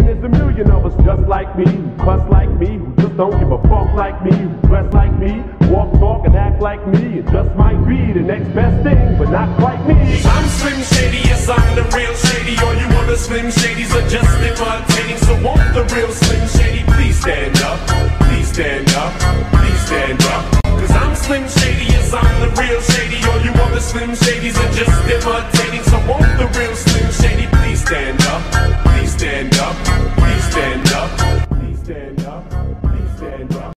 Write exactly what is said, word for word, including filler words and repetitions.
And there's a million of us just like me, who cuss like me, who just don't give a fuck like me, who dress like me, walk, talk, and act like me. It just might be the next best thing, but not quite me. I'm Slim Shady, yes, I'm the real Shady. All you other Slim Shadys are just imitating. So won't the real Slim Shady please stand up? Please stand up, please stand up. Cause I'm Slim Shady, yes, I'm the real Shady. All you other Slim Shadys are just imitating.